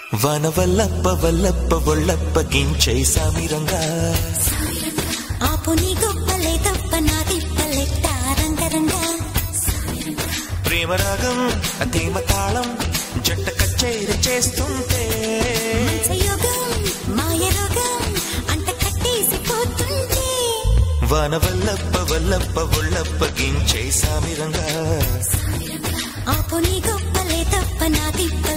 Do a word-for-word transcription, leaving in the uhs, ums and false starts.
వన వల్లప్ప వల్లప్ప ఒళ్ళప్ప గించై సామిరంగా ఆపు నీ గొప్పలే తప్ప నా తిప్పలెట్టా రంగరంగా ప్రేమ రాగం అతేమ తాళం జంట కచేరి చేస్తుంటే యోగం మాయ రోగం అంట కట్టేసిపోతుంటే వన వల్లప్ప వల్లప్ప ఒళ్ళప్ప గించై సామిరంగా ఆపు నీ గొప్పలే తప్ప నా తిప్ప